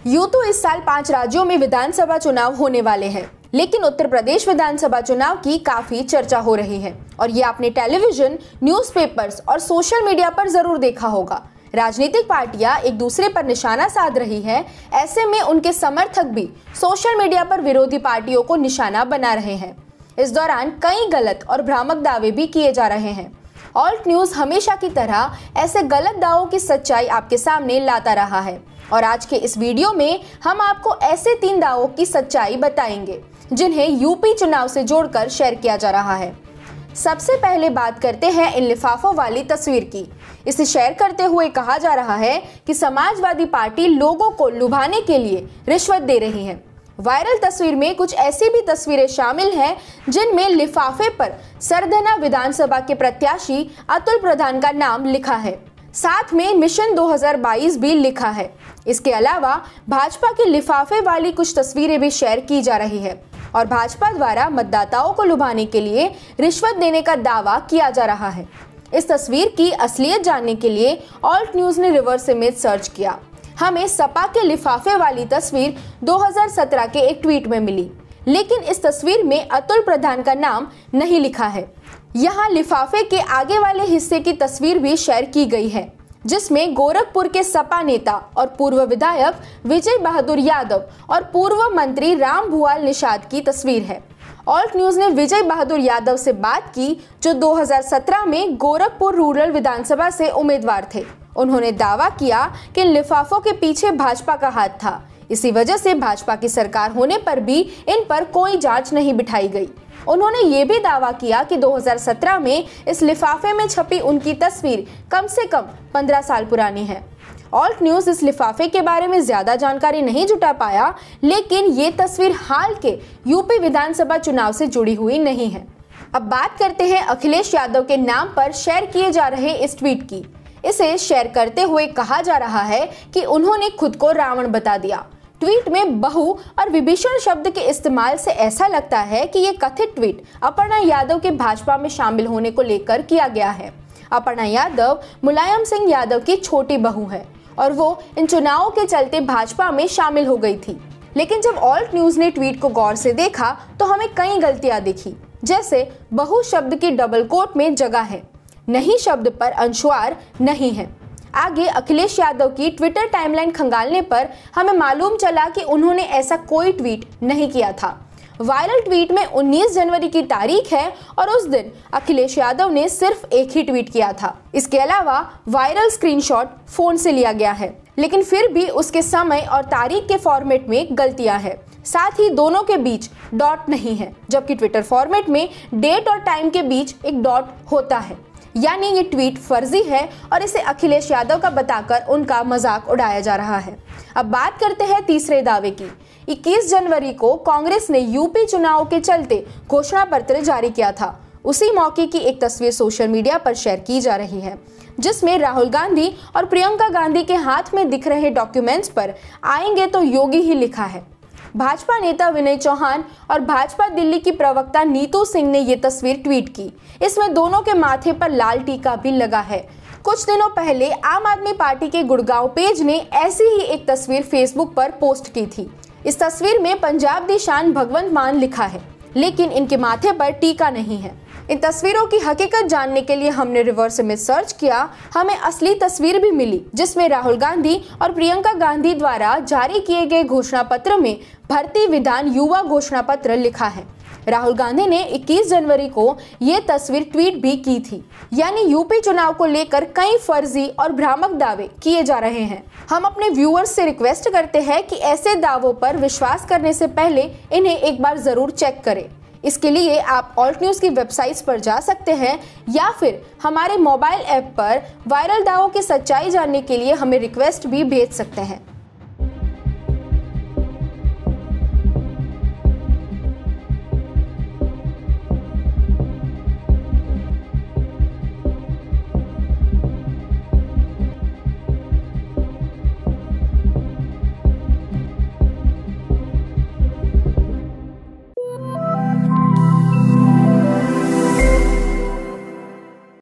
यूं तो इस साल 5 राज्यों में विधानसभा चुनाव होने वाले हैं, लेकिन उत्तर प्रदेश विधानसभा चुनाव की काफी चर्चा हो रही है और ये आपने टेलीविजन, न्यूज़पेपर्स और सोशल मीडिया पर जरूर देखा होगा। राजनीतिक पार्टियां एक दूसरे पर निशाना साध रही है। ऐसे में उनके समर्थक भी सोशल मीडिया पर विरोधी पार्टियों को निशाना बना रहे हैं। इस दौरान कई गलत और भ्रामक दावे भी किए जा रहे हैं। ऑल्ट न्यूज हमेशा की तरह ऐसे गलत दावों की सच्चाई आपके सामने लाता रहा है और आज के इस वीडियो में हम आपको ऐसे 3 दावों की सच्चाई बताएंगे जिन्हें यूपी चुनाव से जोड़कर शेयर किया जा रहा है। सबसे पहले बात करते हैं इन लिफाफों वाली तस्वीर की। इसे शेयर करते हुए कहा जा रहा है कि समाजवादी पार्टी लोगों को लुभाने के लिए रिश्वत दे रही है। वायरल तस्वीर में कुछ ऐसी भी तस्वीरें शामिल हैं जिनमें लिफाफे पर सरधना विधानसभा के प्रत्याशी अतुल प्रधान का नाम लिखा है, साथ में मिशन 2022 भी लिखा है। इसके अलावा भाजपा के लिफाफे वाली कुछ तस्वीरें भी शेयर की जा रही है और भाजपा द्वारा मतदाताओं को लुभाने के लिए रिश्वत देने का दावा किया जा रहा है। इस तस्वीर की असलियत जानने के लिए ऑल्ट न्यूज ने रिवर्स इमेज सर्च किया। हमें सपा के लिफाफे वाली तस्वीर 2017 के एक ट्वीट में मिली, लेकिन इस तस्वीर में अतुल प्रधान का नाम नहीं लिखा है। यहाँ लिफाफे के आगे वाले हिस्से की तस्वीर भी शेयर की गई है, जिसमें गोरखपुर के सपा नेता और पूर्व विधायक विजय बहादुर यादव और पूर्व मंत्री राम भुआल निषाद की तस्वीर है। ऑल्ट न्यूज ने विजय बहादुर यादव से बात की, जो 2017 में गोरखपुर रूरल विधानसभा से उम्मीदवार थे। उन्होंने दावा किया कि लिफाफों के पीछे भाजपा का हाथ था। इसी वजह से भाजपा की सरकार होने पर भी इन पर कोई जांच नहीं बिठाई गई। उन्होंने ये भी दावा किया कि 2017 में इस लिफाफे में छपी उनकी तस्वीर कम से कम 15 साल पुरानी है। ऑल्ट न्यूज इस लिफाफे के बारे में ज्यादा जानकारी नहीं जुटा पाया, लेकिन ये तस्वीर हाल के यूपी विधानसभा चुनाव से जुड़ी हुई नहीं है। अब बात करते हैं अखिलेश यादव के नाम पर शेयर किए जा रहे इस ट्वीट की। इसे शेयर करते हुए कहा जा रहा है कि उन्होंने खुद को रावण बता दिया। ट्वीट में बहु और विभीषण शब्द के इस्तेमाल से ऐसा लगता है कि ये कथित ट्वीट अपर्णा यादव के भाजपा में शामिल होने को लेकर किया गया है। अपर्णा यादव मुलायम सिंह यादव की छोटी बहू है और वो इन चुनावों के चलते भाजपा में शामिल हो गई थी। लेकिन जब ऑल्ट न्यूज ने ट्वीट को गौर से देखा तो हमें कई गलतियां दिखी, जैसे बहु शब्द की डबल कोट में जगह है, नहीं शब्द पर अनुस्वार नहीं है। आगे अखिलेश यादव की ट्विटर टाइमलाइन खंगालने पर हमें मालूम चला कि उन्होंने ऐसा कोई ट्वीट नहीं किया था। वायरल ट्वीट में 19 जनवरी की तारीख है और उस दिन अखिलेश यादव ने सिर्फ एक ही ट्वीट किया था। इसके अलावा वायरल स्क्रीनशॉट फोन से लिया गया है, लेकिन फिर भी उसके समय और तारीख के फॉर्मेट में गलतियां हैं। साथ ही दोनों के बीच डॉट नहीं है, जबकि ट्विटर फॉर्मेट में डेट और टाइम के बीच एक डॉट होता है। यानी ये ट्वीट फर्जी है और इसे अखिलेश यादव का बताकर उनका मजाक उड़ाया जा रहा है। अब बात करते हैं तीसरे दावे की। 21 जनवरी को कांग्रेस ने यूपी चुनाव के चलते घोषणा पत्र जारी किया था। उसी मौके की एक तस्वीर सोशल मीडिया पर शेयर की जा रही है, जिसमें राहुल गांधी और प्रियंका गांधी के हाथ में दिख रहे डॉक्यूमेंट्स पर आएंगे तो योगी ही लिखा है। भाजपा नेता विनय चौहान और भाजपा दिल्ली की प्रवक्ता नीतू सिंह ने ये तस्वीर ट्वीट की। इसमें दोनों के माथे पर लाल टीका भी लगा है। कुछ दिनों पहले आम आदमी पार्टी के गुड़गांव पेज ने ऐसी ही एक तस्वीर फेसबुक पर पोस्ट की थी। इस तस्वीर में पंजाब दी शान भगवंत मान लिखा है, लेकिन इनके माथे पर टीका नहीं है। इन तस्वीरों की हकीकत जानने के लिए हमने रिवर्स इमेज सर्च किया। हमें असली तस्वीर भी मिली, जिसमें राहुल गांधी और प्रियंका गांधी द्वारा जारी किए गए घोषणा पत्र में भर्ती विधान युवा घोषणा पत्र लिखा है। राहुल गांधी ने 21 जनवरी को ये तस्वीर ट्वीट भी की थी। यानी यूपी चुनाव को लेकर कई फर्जी और भ्रामक दावे किए जा रहे हैं। हम अपने व्यूअर्स से रिक्वेस्ट करते हैं कि ऐसे दावों पर विश्वास करने से पहले इन्हें एक बार जरूर चेक करें। इसके लिए आप ऑल्ट न्यूज की वेबसाइट्स पर जा सकते हैं या फिर हमारे मोबाइल ऐप पर वायरल दावों की सच्चाई जानने के लिए हमें रिक्वेस्ट भी भेज सकते हैं।